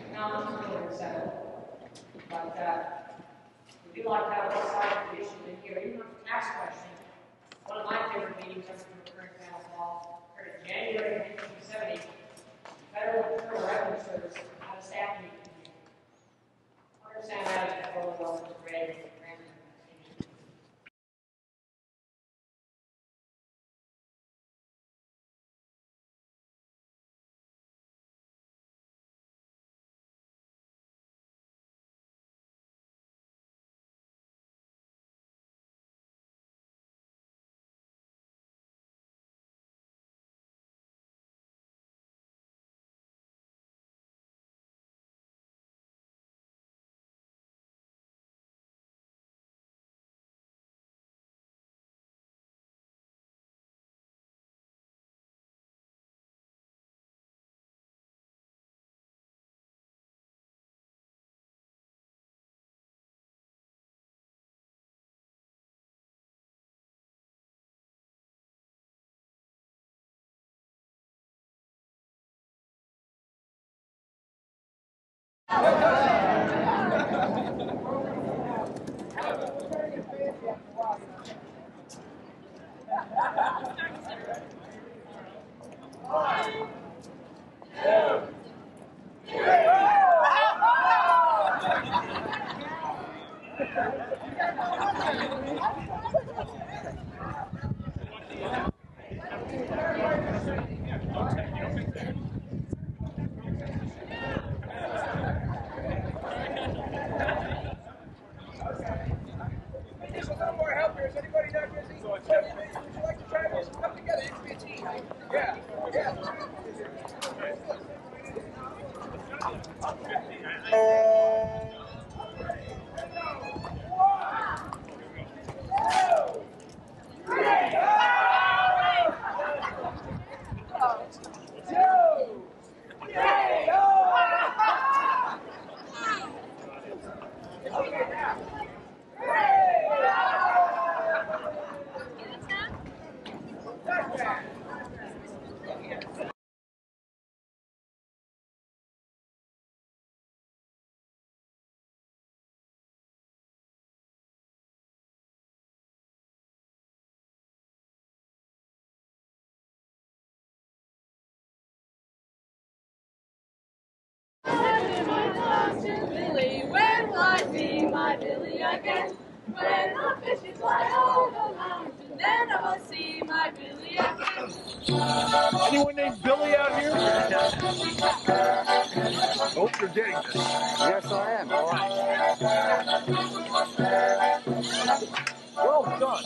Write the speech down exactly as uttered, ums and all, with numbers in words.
Now, I'm feeling settled, but uh, we do like to have all sides of the issue in here, even with the tax question. One of my favorite meetings ever from the current panel hall occurred in January nineteen seventy. Federal Internal Revenue Service had a staff meeting. Understand that as a photo of the grade and the transit. Billy, when will I see my Billy again? When the fishes fly over the mountain, then I will see my Billy again. Anyone named Billy out here? Hope you're getting this. Yes, I am. All right. Well done.